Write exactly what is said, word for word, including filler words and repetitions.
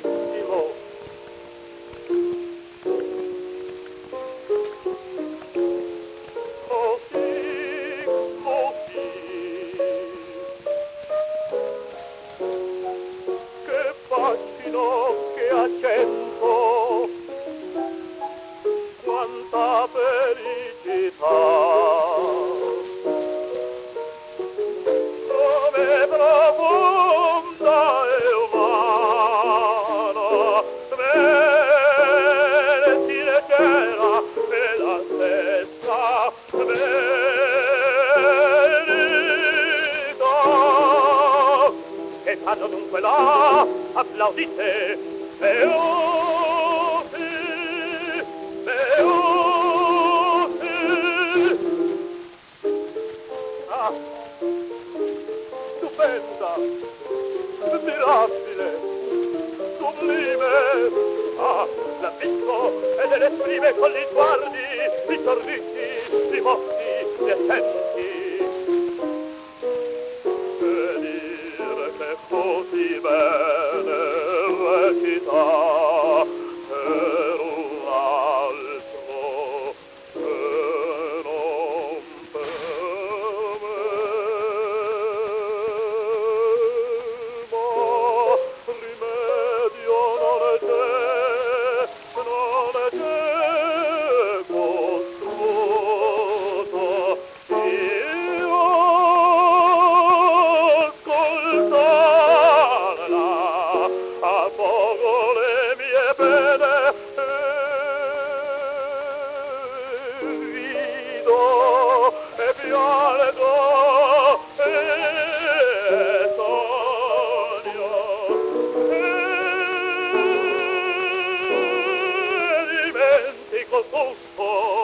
Che accento, quanta felicità, come profonda e umana, versi leggera nella stessa verità, che fanno dunque là, applaudite, Beoti, Beoti. Ah, stupenda, mirabile, sublime. Ah, l'ha visto ed l'esprime con gli sguardi, i sorrisi, i mossi, gli accenti. Che dire che così bene recita per un altro che non per me, ma rimedio non è te, non è te costruto. Io ascoltarla a poco le mie pene e vido e piango e sogno e dimentico tutto.